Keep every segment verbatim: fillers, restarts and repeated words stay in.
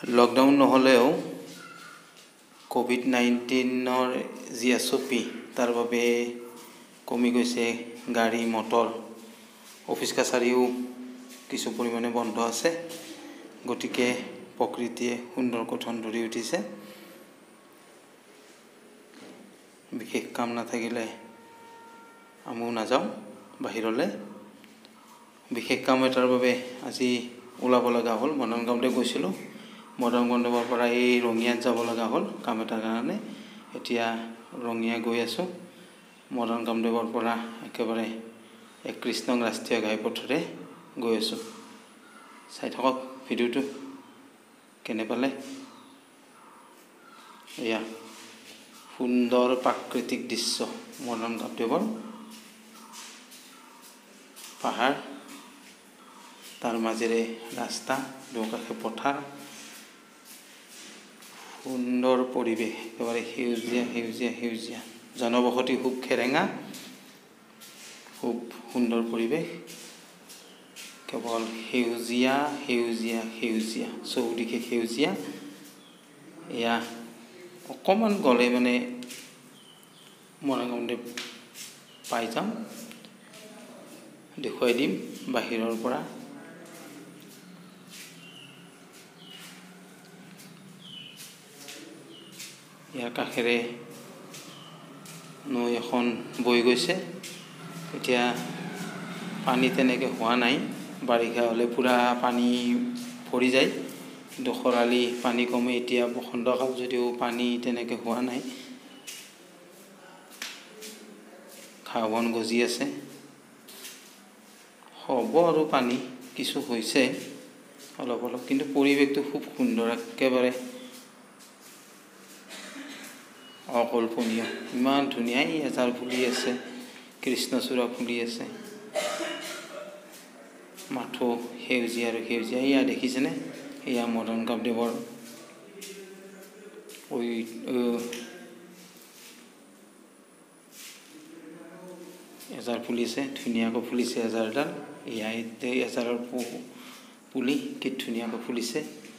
lockdown নহলেও Covid নাইনটিনৰ যি SOP তাৰ বাবে কমি গৈছে গাড়ী মটৰ অফিচ কাছাৰীও কিছু পৰিমাণে বন্ধ আছে গতিকে প্ৰকৃতিয়ে সুন্দৰ গঠন ধৰি উঠিছে বিশেষ কাম নাথাকিলে আমো নাযাওঁ বাহিৰলৈ বিশেষ কাম এটাৰ বাবে আজি ওলাব লগা হ'ল মদন কামদেৱ গৈছিলোঁ মদন কামদেৱৰ পৰা এই ৰঙিয়াত যাব লগা হ'ল কাম এটাৰ কাৰণে এতিয়া ৰঙিয়া গৈ আছোঁ মদন কামদেৱৰ পৰা একেবাৰে এক কৃষ্ণং ৰাষ্ট্ৰীয় ঘাইপথৰে গৈ আছোঁ চাই থাকক ভিডিঅ'টো কেনে পালে এয়া সুন্দৰ প্ৰাকৃতিক দৃশ্য মদন কামদেৱৰ পাহাৰ তাৰ মাজেৰে ৰাস্তা দুকাষে পথাৰ সুন্দৰ পৰিৱেশ একেবাৰে সেউজীয়া সেউজীয়া সেউজীয়া জনবসতি খুব খেৰেঙা খুব সুন্দৰ পৰিৱেশ কেৱল সেউজীয়া সেউজীয়া সেউজীয়া চৌদিশে সেউজীয়া এয়া অকমান গলে মানে মদন কামদেৱ পাই যাম দেখুৱাই দিম বাহিৰৰ পৰা ইয়াৰ কাষেৰে নৈ এখন বৈ গৈছে এতিয়া পানী তেনেকৈ হোৱা নাই বাৰিষা হ'লে পুৰা পানী ভৰি যায় কিন্তু খৰালি পানী কমে এতিয়া বসন্তকাল যদিও পানী তেনেকৈ হোৱা নাই ঘাঁহ বন গজি আছে হ'ব আৰু পানী কিছু হৈছে অলপ অলপ কিন্তু পৰিৱেশটো খুব সুন্দৰ একেবাৰে অকল্পনীয় ইমান ধুনীয়া এজাৰ ফুলি আছে কৃষ্ণচূড়া ফুলি আছে মাথো সেউজীয়া আৰু সেউজীয়া এয়া দেখিছেনে এয়া মদন কামদেৱৰ ওই এজাৰ ফুলিছে ধুনীয়াকৈ ফুলিছে এজাৰডাল এয়া এজাৰৰ পুলি কি ধুনীয়াকৈ ফুলিছে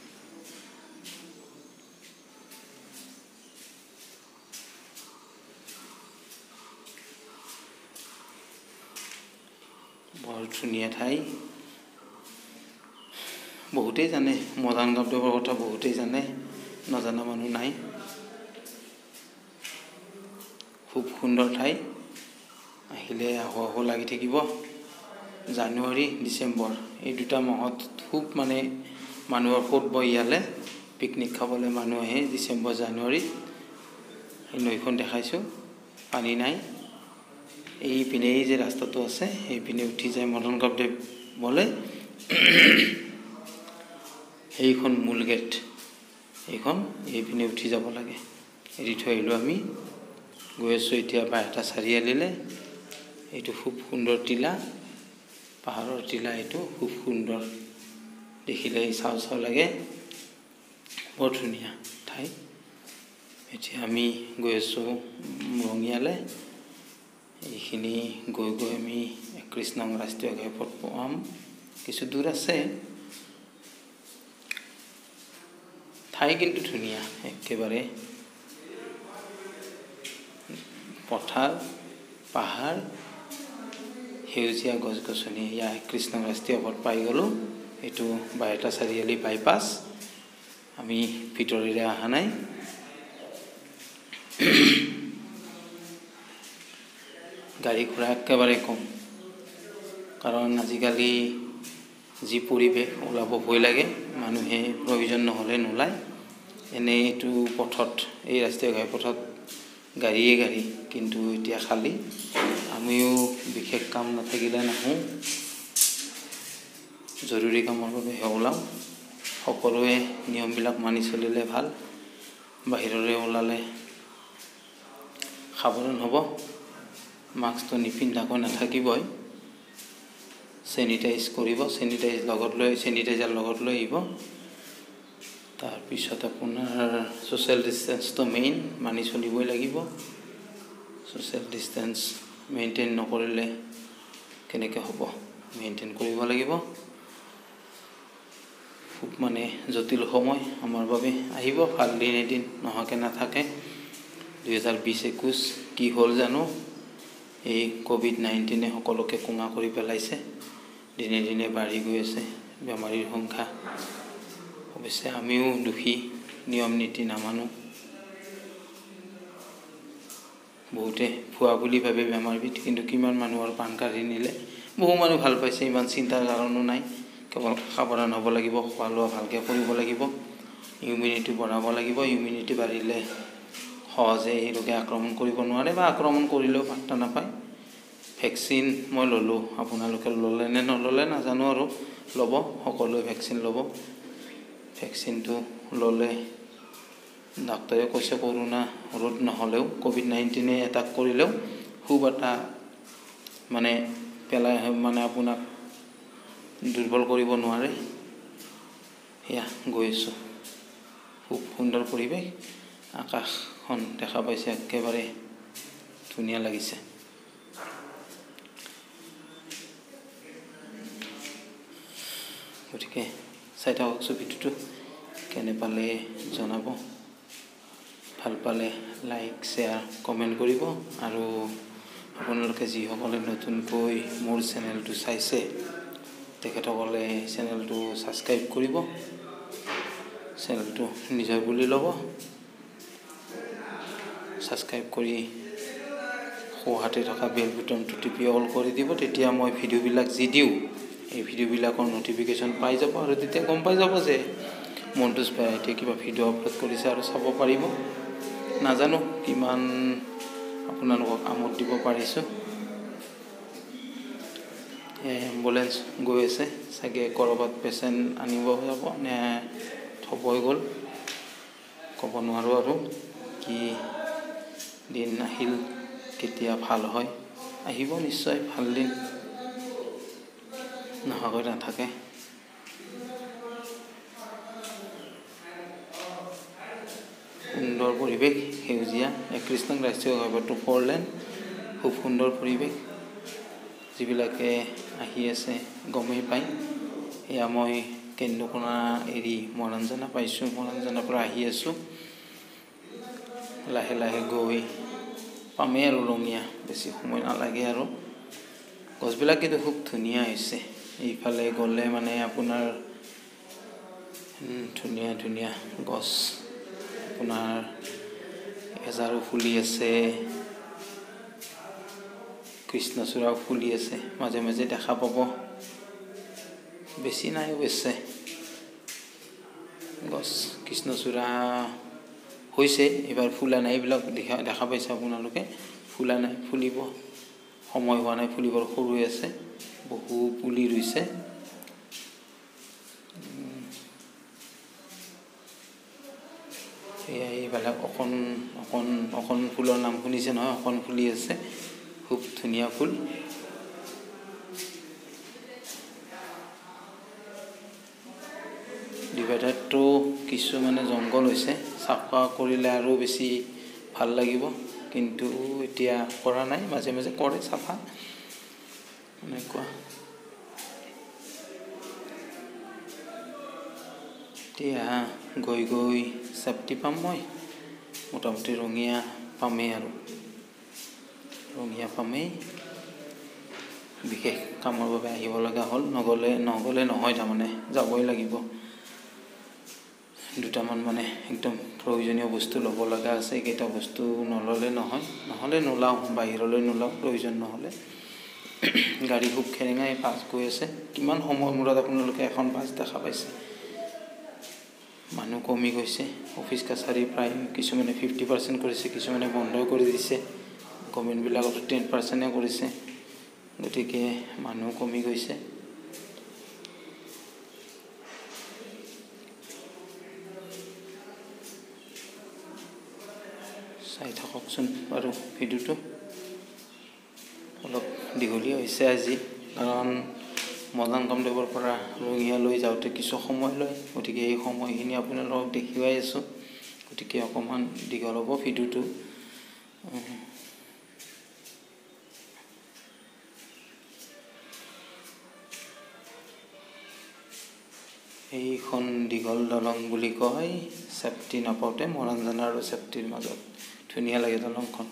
বৰ ধুনীয়া ঠাই বহুতেই জানে মদন কামদেৱৰ কথা বহুতেই জানে নজনা মানুহ নাই খুব সুন্দৰ ঠাই আহিলে আহো আহো লাগি থাকিব জানুৱাৰী ডিচেম্বৰ এই দুটা মাহত খুব মানে মানুহৰ খুব ইয়ালে পিকনিক খাবলৈ মানুহ আহে ডিচেম্বৰ জানুৱাৰীত এই নৈখন দেখাইছোঁ পানী নাই এই পিনে এই যে ৰাস্তাটো আছে এই পিনে উঠি যায় মদন কামদেৱ বলে এইখন মূল গেট এইখন এই পিনে উঠি যাব লাগে এৰি থৈ আহিলোঁ আমি গৈ আছোঁ এতিয়া বাইহাটা চাৰিআলিলৈ এইটো খুব সুন্দৰ টিলা পাহাৰৰ টিলা এইটো খুব সুন্দৰ দেখিলে চাও চাও লাগে বৰ ধুনীয়া ঠাই এতিয়া আমি গৈ আছোঁ ৰঙিয়ালৈ এইখিনি গৈ গৈ আমি কৃষ্ণং ৰাষ্ট্ৰীয় ঘাইপথ পাম কিছু দূৰ আছে ঠাই কিন্তু ধুনীয়া একেবাৰে পথাৰ পাহাৰ সেউজীয়া গছ গছনি ইয়া কৃষ্ণ ৰাষ্ট্ৰীয় পথ পাই গ'লোঁ এইটো বাইহাটা চাৰিআলি বাইপাছ আমি ভিতৰেৰে অহা নাই গাড়ী ঘোঁৰা একেবাৰে কম কাৰণ আজিকালি যি পৰিৱেশ ওলাব ভয় লাগে মানুহে প্ৰয়োজন নহ'লে নোলায় এনে এইটো পথত এই ৰাষ্ট্ৰীয় ঘাইপথত গাড়ীয়ে গাড়ী কিন্তু এতিয়া খালী আমিও বিশেষ কাম নাথাকিলে নাহোঁ জৰুৰী কামৰ বাবেহে ওলাওঁ সকলোৱে নিয়মবিলাক মানি চলিলে ভাল বাহিৰলৈ ওলালে সাৱধান হ'ব মাস্কটো নিপিন্ধাকৈ নাথাকিবই চেনিটাইজ কৰিব চেনিটাইজ লগত লৈ চেনিটাইজাৰ লগত লৈ আহিব তাৰপিছত আপোনাৰ ছ'চিয়েল ডিষ্টেঞ্চটো মেইন মানি চলিবই লাগিব ছ'চিয়েল ডিষ্টেঞ্চ মেইনটেইন নকৰিলে কেনেকৈ হ'ব মেইনটেইন কৰিব লাগিব খুব মানে জটিল সময় আমাৰ বাবে আহিব ভাল দিন এদিন নহাকে নাথাকে দুই হাজাৰ বিশ একৈছ কি হ'ল জানো এই কোভিড নাইনটিনে সকলোকে কোঙা কৰি পেলাইছে দিনে দিনে বাঢ়ি গৈ আছে বেমাৰীৰ সংখ্যা অৱশ্যে আমিও দুখী নিয়ম নীতি নামানো বহুতে ভুৱা বুলি ভাবে বেমাৰ বিধ কিন্তু কিমান মানুহৰ প্ৰাণ কাঢ়ি নিলে বহু মানুহ ভাল পাইছে ইমান চিন্তাৰ কাৰণো নাই কেৱল সাৱধান হ'ব লাগিব খোৱা লোৱা ভালকৈ কৰিব লাগিব ইমিউনিটি বঢ়াব লাগিব ইমিউনিটি বাঢ়িলে সহজে এই ৰোগে আক্ৰমণ কৰিব নোৱাৰে বা আক্ৰমণ কৰিলেও পাত্তা নাপায় ভেকচিন মই ল'লোঁ আপোনালোকে ল'লে নে নল'লে নাজানো আৰু ল'ব সকলোৱে ভেকচিন ল'ব ভেকচিনটো ল'লে ডাক্তৰে কৈছে কৰোনা ৰোধ নহ'লেও কোভিড নাইনটিনে এটাক কৰিলেও খুব এটা মানে পেলাই মানে আপোনাক দুৰ্বল কৰিব নোৱাৰে এয়া গৈ আছোঁ খুব সুন্দৰ পৰিৱেশ আকাশখন দেখা পাইছে একেবাৰে ধুনীয়া লাগিছে গতিকে চাই থাকক ছবিটো কেনে পালে জনাব ভাল পালে লাইক শ্বেয়াৰ কমেণ্ট কৰিব আৰু আপোনালোকে যিসকলে নতুনকৈ মোৰ চেনেলটো চাইছে তেখেতসকলে চেনেলটো ছাবস্ক্ৰাইব কৰিব চেনেলটো নিজৰ বুলি ল'ব ছাবস্ক্ৰাইব কৰি সোঁহাতে থকা বেল বুটামটো টিপি অল কৰি দিব তেতিয়া মই ভিডিঅ'বিলাক যি দিওঁ এই ভিডিঅ'বিলাকৰ নটিফিকেশ্যন পাই যাব আৰু তেতিয়া গম পাই যাব যে মনটোজ ভেৰাইটিয়ে কিবা ভিডিঅ' আপলোড কৰিছে আৰু চাব পাৰিব নাজানো কিমান আপোনালোকক আমোদ দিব পাৰিছোঁ এম্বুলেঞ্চ গৈ আছে চাগে ক'ৰবাত পেচেণ্ট আনিব যাব নে থ'ব হৈ গ'ল ক'ব নোৱাৰোঁ আৰু কি দিন আহিল কেতিয়া ভাল হয় আহিব নিশ্চয় ভাল দিন নোহোৱাকৈ নাথাকে সুন্দৰ পৰিৱেশ সেউজীয়া একত্ৰিছ নং ৰাষ্ট্ৰীয় ঘাইপথটো ফ'ৰ লেন খুব সুন্দৰ পৰিৱেশ যিবিলাকে আহি আছে গমেই পায় এয়া মই কেন্দুকোনা এৰি মৰাণজানা পাইছোঁ মৰাণজানাৰ পৰা আহি আছোঁ লাহে লাহে গৈ পামেই আৰু ৰঙীয়া বেছি সময় নালাগে আৰু গছবিলাক কিন্তু খুব ধুনীয়া হৈছে এইফালে গ'লে মানে আপোনাৰ ধুনীয়া ধুনীয়া গছ আপোনাৰ এজাৰো ফুলি আছে কৃষ্ণচূড়াও ফুলি আছে মাজে মাজে দেখা পাব বেছি নাই অৱশ্যে গছ কৃষ্ণচূড়া হৈছে এইবাৰ ফুলা নাই এইবিলাক দেখা দেখা পাইছে আপোনালোকে ফুলা নাই ফুলিব সময় হোৱা নাই ফুলিবৰ সৰু হৈ আছে বহু পুলি ৰুইছে এয়া এইবিলাক অকণ অকণ অকণ ফুলৰ নাম শুনিছে নহয় অকণ ফুলি আছে খুব ধুনীয়া ফুল ডিভাইডাৰটো কিছু মানে জংঘল হৈছে চাফা কৰিলে আৰু বেছি ভাল লাগিব কিন্তু এতিয়া কৰা নাই মাজে মাজে কৰে চাফা এনেকুৱা এতিয়া গৈ গৈ চেফটি পাম মই মোটামুটি ৰঙীয়া পামেই আৰু ৰঙীয়া পামেই বিশেষ কামৰ বাবে আহিব লগা হ'ল নগ'লে নগ'লে নহয় তাৰমানে যাবই লাগিব দুটামান মানে একদম প্ৰয়োজনীয় বস্তু ল'ব লগা আছে এইকেইটা বস্তু নল'লে নহয় নহ'লে নোলাওঁ বাহিৰলৈ নোলাওঁ প্ৰয়োজন নহ'লে গাড়ী খুব খেৰেঙাই বাছ গৈ আছে কিমান সময় মূৰত আপোনালোকে এখন বাছ দেখা পাইছে মানুহ কমি গৈছে অফিচ কাছাৰী প্ৰায় কিছুমানে ফিফটি পাৰ্চেণ্ট কৰিছে কিছুমানে বন্ধ কৰি দিছে গভৰ্ণমেণ্টবিলাকতো টেন পাৰ্চেণ্টে কৰিছে গতিকে মানুহ কমি গৈছে চাই থাককচোন বাৰু ভিডিঅ'টো অলপ দীঘলীয়া হৈছে আজি কাৰণ মদন কামদেৱৰ পৰা ৰঙিয়ালৈ যাওঁতে কিছু সময় লয় গতিকে এই সময়খিনি আপোনালোকক দেখুৱাই আছোঁ গতিকে অকণমান দীঘল হ'ব ভিডিঅ'টো এইখন দীঘল দলং বুলি কয় চেফটি নাপাওঁতে মৰাণজান আৰু চেফটিৰ মাজত ধুনীয়া লাগে দলংখন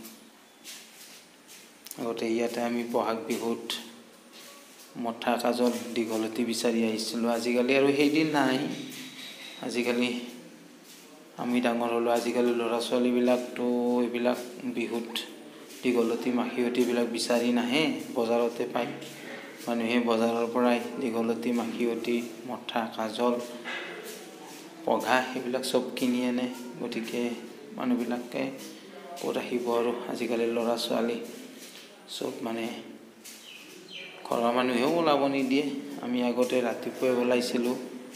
আগতে ইয়াতে আমি বহাগ বিহুত মঠা কাজল দীঘলতি বিচাৰি আহিছিলোঁ আজিকালি আৰু সেইদিন নাই আজিকালি আমি ডাঙৰ হ'লো আজিকালি ল'ৰা ছোৱালীবিলাকতো এইবিলাক বিহুত দীঘলতি মাখিয়তিবিলাক বিচাৰি নাহে বজাৰতে পায় মানুহে বজাৰৰ পৰাই দীঘলতি মাখিয়তি মঠা কাজল পঘা এইবিলাক চব কিনি আনে গতিকে মানুহবিলাকে ক'ত আহিব আৰু আজিকালি ল'ৰা ছোৱালী চব মানে ঘৰৰ মানুহেও ওলাব নিদিয়ে আমি আগতে ৰাতিপুৱাই ওলাইছিলোঁ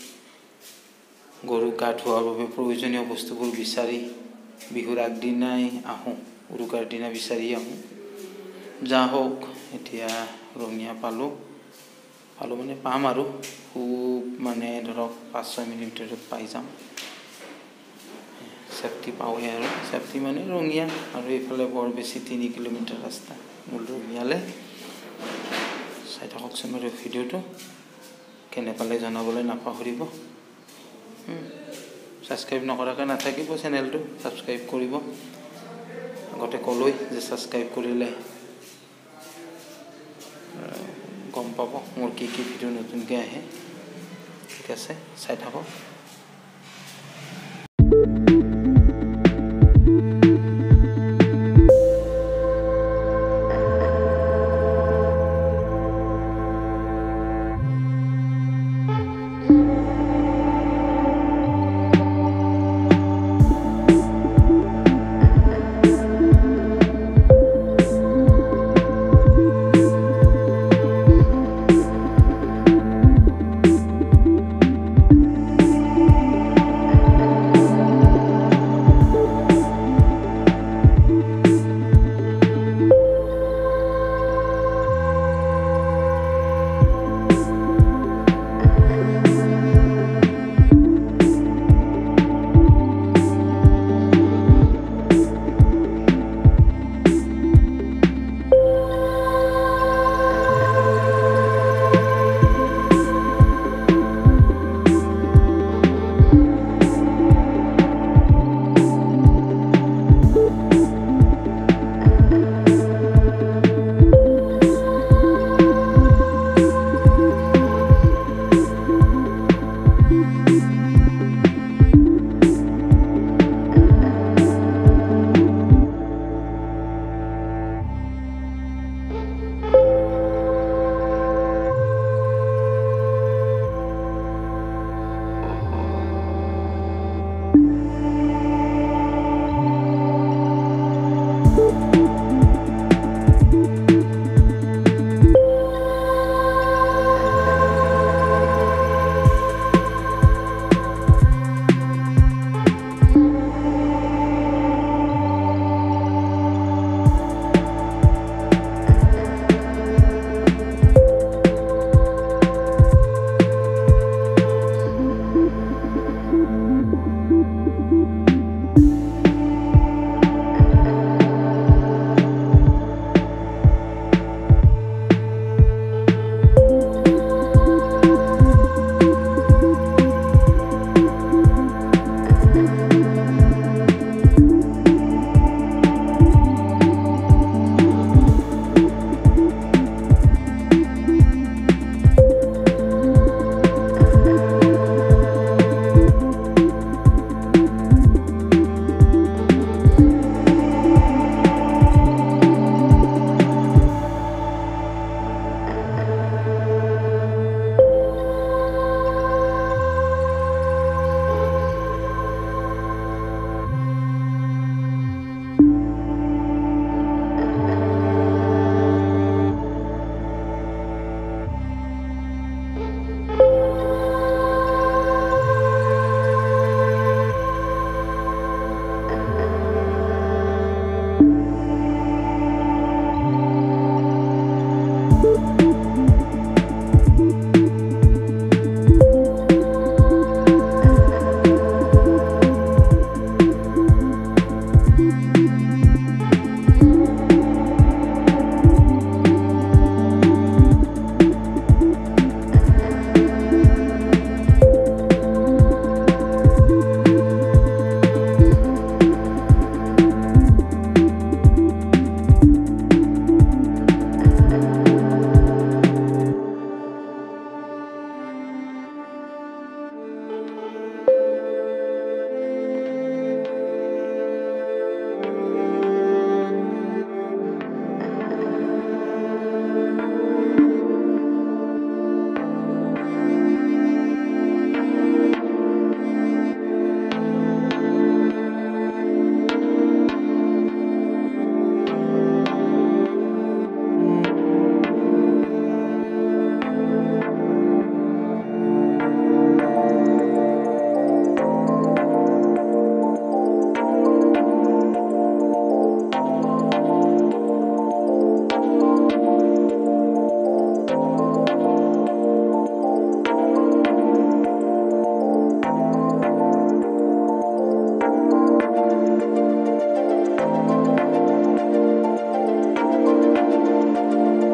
গৰু গা ধোৱাৰ বাবে প্ৰয়োজনীয় বস্তুবোৰ বিচাৰি বিহুৰ আগদিনাই আহোঁ উৰুকাৰ দিনা বিচাৰি আহোঁ যা হওক এতিয়া ৰঙিয়া পালোঁ পালোঁ মানে পাম আৰু খুব মানে ধৰক পাঁচ ছয় মিনিট ভিতৰত পাই যাম চেফটি পাওঁহে আৰু চেফটি মানে ৰঙিয়া আৰু এইফালে বৰ বেছি তিনি কিলোমিটাৰ ৰাস্তা মূল ৰঙিয়ালৈ চাই থাককচোন আৰু ভিডিঅ'টো কেনে পালে জনাবলৈ নাপাহৰিব ছাবস্ক্ৰাইব নকৰাকৈ নাথাকিব চেনেলটো ছাবস্ক্ৰাইব কৰিব আগতে ক'লৈ যে ছাবস্ক্ৰাইব কৰিলে গম পাব মোৰ কি কি ভিডিঅ' নতুনকৈ আহে ঠিক আছে চাই থাকক